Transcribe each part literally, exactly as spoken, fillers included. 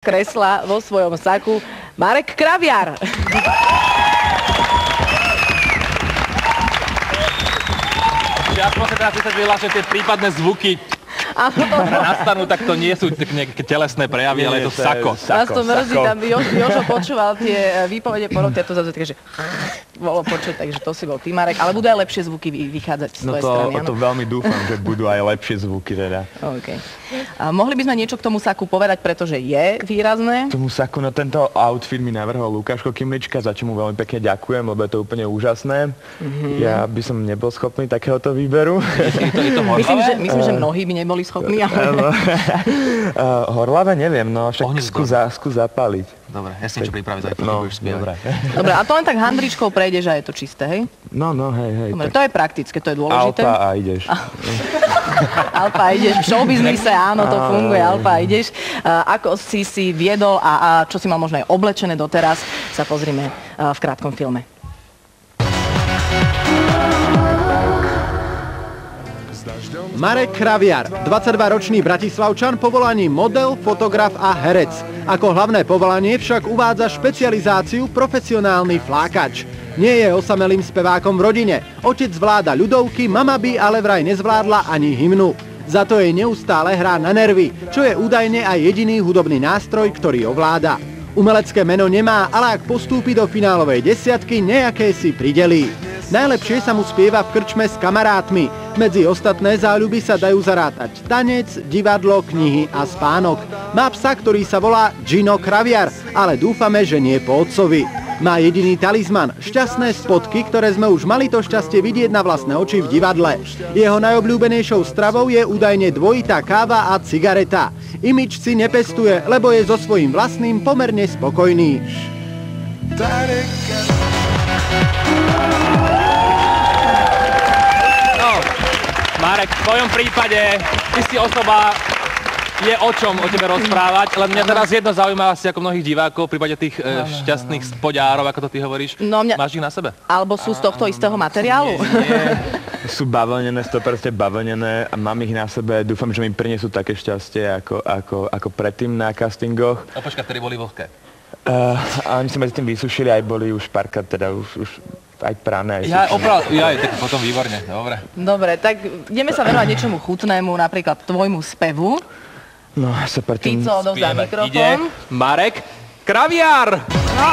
kresla vo svojom saku Marek Kraviar. Ja som sa teraz vysvetlila, že tie prípadné zvuky nastanú, tak to nie sú nejaké telesné prejavy, ale je to sako. Nás to mrzí, tam Jožo, Jožo počúval tie výpovede porod, ja to zase také, že bolo počuť, takže to si bol ty, Marek. Ale budú aj lepšie zvuky vychádzať z tvojej strany, áno? No to veľmi dúfam, že budú aj lepšie zvuky teda. OK. A mohli by sme niečo k tomu saku povedať, pretože je výrazné? Tomu saku, no tento outfit mi navrhol Lukáško Kimlička, za čo mu veľmi pekne ďakujem, lebo je to úplne úžasné. Mm-hmm. Ja by som nebol schopný takéhoto výberu. Je to, je to myslím, že, myslím, že mnohí by neboli schopní. Ale... Horlavé neviem, no však skús, skús zapáliť. Dobre, ja si niečo pripraviť, aj to no, nebudeš spievať. Dobre. Dobre, a to len tak handričkou prejdeš a je to čisté, hej? No, no, hej, hej. Dobre, to je praktické, to je dôležité. Alpa a ideš. Alpa a ideš, v showbiznise, áno, to funguje, Alpa a ideš. Ako si si viedol a, a čo si mal možno aj oblečené doteraz, sa pozrime v krátkom filme. Marek Kraviar, dvadsaťdvaročný bratislavčan, povolaním model, fotograf a herec. Ako hlavné povolanie však uvádza špecializáciu profesionálny flákač. Nie je osamelým spevákom v rodine. Otec zvláda ľudovky, mama by ale vraj nezvládla ani hymnu. Za to jej neustále hrá na nervy, čo je údajne aj jediný hudobný nástroj, ktorý ovláda. Umelecké meno nemá, ale ak postúpi do finálovej desiatky, nejaké si pridelí. Najlepšie sa mu spieva v krčme s kamarátmi. Medzi ostatné záľuby sa dajú zarátať tanec, divadlo, knihy a spánok. Má psa, ktorý sa volá Gino Kraviar, ale dúfame, že nie po otcovi. Má jediný talizman, šťastné spotky, ktoré sme už mali to šťastie vidieť na vlastné oči v divadle. Jeho najobľúbenejšou stravou je údajne dvojitá káva a cigareta. Imič si nepestuje, lebo je so svojím vlastným pomerne spokojný. Marek, v tvojom prípade, ty si osoba, je o čom o tebe rozprávať, len mňa teraz jedno zaujíma asi ako mnohých divákov v prípade tých e, šťastných spodárov, ako to ty hovoríš. No mňa... Máš ich na sebe? Alebo sú z tohto istého materiálu? Nie, nie. Sú bavlnené, sto percent bavlnené a mám ich na sebe. Dúfam, že mi prinesú také šťastie ako, ako, ako predtým na castingoch. A počkaj, ktorí boli vlhké? Uh, a oni sa medzi tým vysušili, aj boli už párkrát, teda už... už aj prané, aj ja, opravdu, ja, tak potom výborne, dobre. Dobre, tak ideme sa venovať niečomu chutnému, napríklad tvojmu spevu. No, sa predtým... Pico, odovzdá mikrofón. Ide Marek Kraviar! No.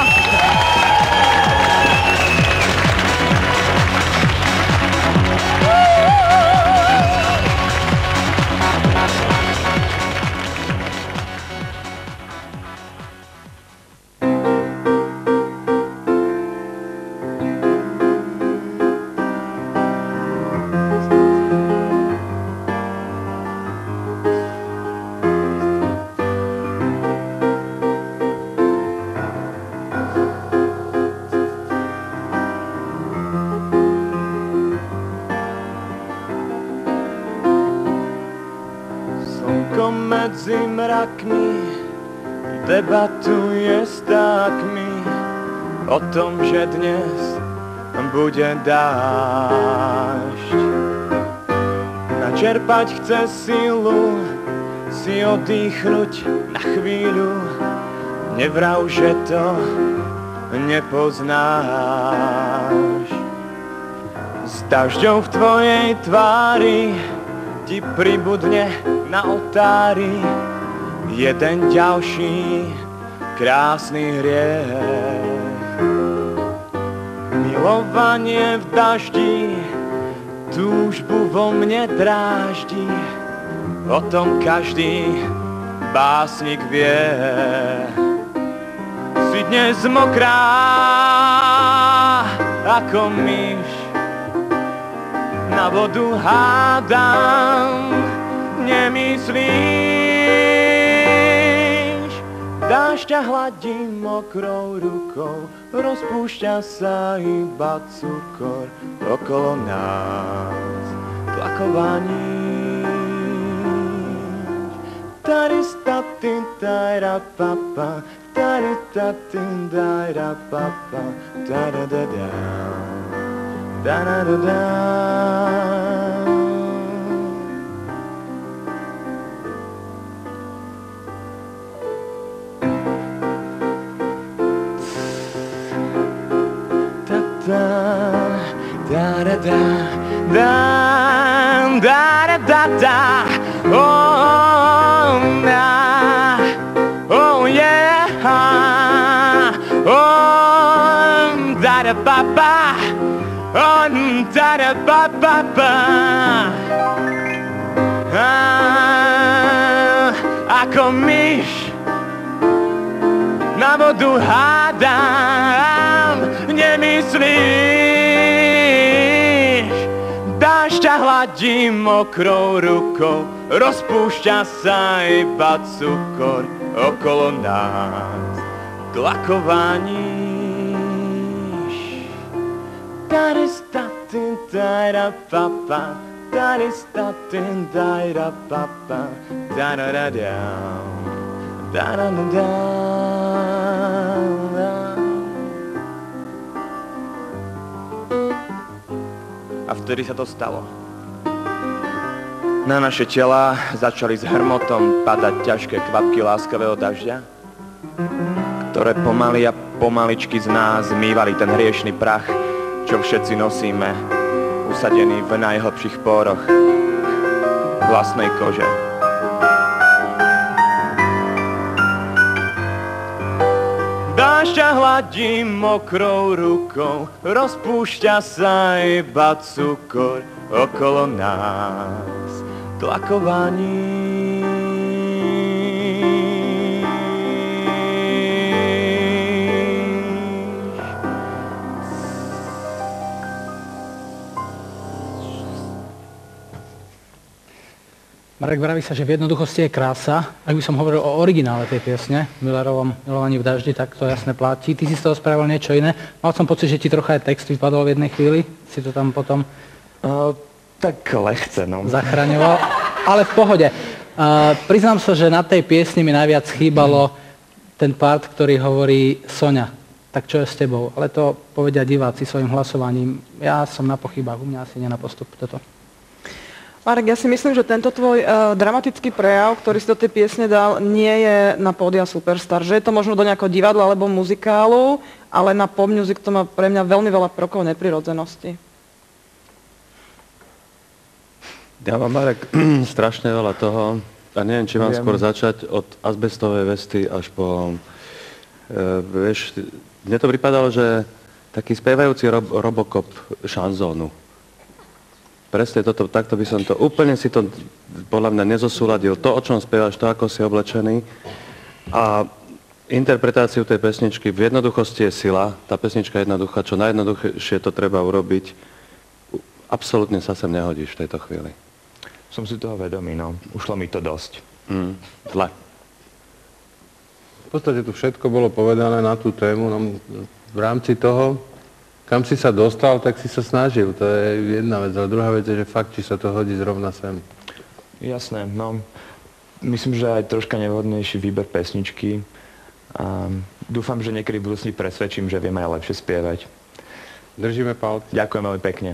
Medzi mrakmi debatuje s tákmi o tom, že dnes bude dážď. Načerpať chce silu, si oddychnúť na chvíľu, nevrav, že to nepoznáš. S dažďou v tvojej tvári ti pribudne na oltári jeden ďalší krásny hriech. Milovanie v daždi túžbu vo mne dráždi, o tom každý básnik vie. Si dnes mokrá ako myš, na vodu hádam nemyslíš. Dážď ťa hladí mokrou rukou, rozpúšťa sa iba cukor okolo nás, tlaková níž. Taristatin tajra papa, taritatin tajra papa, taradada, taradada. da da da da da da oh na oh yeah oh da da ba ba oh da da ba ba ba ah, ako myš na vodu hádam, nemyslíš. Dážď ťa hladí mokrou rukou, rozpúšťa sa iba cukor okolo nás. Tlakovaníš. Taristatin dajra papa, taristatin dajra papa, da-da-da-dam. A vtedy sa to stalo. Na naše tela začali s hrmotom padať ťažké kvapky láskavého dažďa, ktoré pomaly a pomaličky z nás zmývali ten hriešny prach, čo všetci nosíme, usadený v najhlbších pôroch vlastnej kože. Dážď ťa hladí mokrou rukou, rozpúšťa sa iba cukor okolo nás. Tlakovaní. Marek, vraví sa, že v jednoduchosti je krása. Ak by som hovoril o originále tej piesne, Millerovom Milovaní v daždi, tak to jasne platí. Ty si z toho spravil niečo iné. Mal som pocit, že ti trocha aj text vypadol v jednej chvíli. Si to tam potom... Uh, tak lehce, no. Zachraňoval. Ale v pohode. Uh, priznám sa, že na tej piesni mi najviac chýbalo ten part, ktorý hovorí Soňa. Tak čo je s tebou? Ale to povedia diváci svojim hlasovaním. Ja som na pochybách, u mňa asi nie na postup toto. Marek, ja si myslím, že tento tvoj uh, dramatický prejav, ktorý si do tej piesne dal, nie je na pódia Superstar. Že je to možno do nejakého divadla alebo muzikálu, ale na pop music to má pre mňa veľmi veľa prvkov neprirodzenosti. Ja mám, Marek, strašne veľa toho. A neviem, či mám Viem. skôr začať od azbestovej vesty až po... Uh, vieš, mne to pripadalo, že taký spievajúci rob, Robocop šanzónu. Presne toto, takto by som to, úplne si to podľa mňa nezosúladil. To, o čom spievaš, to, ako si oblečený a interpretáciu tej pesničky v jednoduchosti je sila. Tá pesnička je jednoduchá, čo najjednoduchšie to treba urobiť. Absolútne sa sem nehodíš v tejto chvíli. Som si toho vedomý, no. Ušlo mi to dosť. Mm, zle. V podstate tu všetko bolo povedané na tú tému. No, v rámci toho, kam si sa dostal, tak si sa snažil. To je jedna vec. Ale druhá vec je, že fakt, či sa to hodí zrovna sem. Jasné, no. Myslím, že aj troška nevhodnejší výber pesničky. A dúfam, že niekedy v budúcnosti presvedčím, že viem aj lepšie spievať. Držíme palce. Ďakujem veľmi pekne.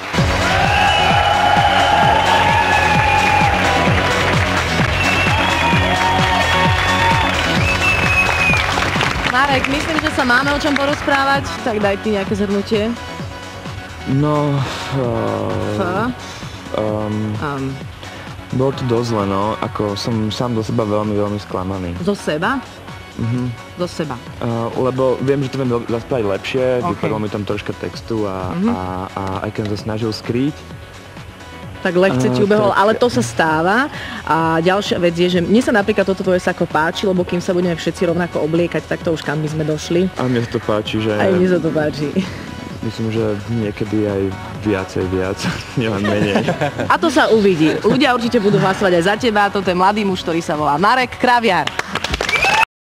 Marek, myslím, že sa máme o čom porozprávať, tak daj ty nejaké zhrnutie. No... Uh, um, um. Bolo to dosť zle, no. Ako som sám do seba veľmi, veľmi sklamaný. Do seba? Mhm. Do seba. Uh, lebo viem, že to viem zaspávať lepšie, okay. Vypadlo mi tam troška textu a, mm-hmm. a, a aj keď som sa snažil skrýť, tak lekce ti ubehol, ale to sa stáva. A ďalšia vec je, že mne sa napríklad toto tvoje sako páči, lebo kým sa budeme všetci rovnako obliekať, tak to už kam by sme došli. A mne sa to páči, že... Aj mne sa to páči. Myslím, že niekedy aj viacej viac, nielen menej. A to sa uvidí. Ľudia určite budú hlasovať aj za teba. Toto je mladý muž, ktorý sa volá Marek Kraviar.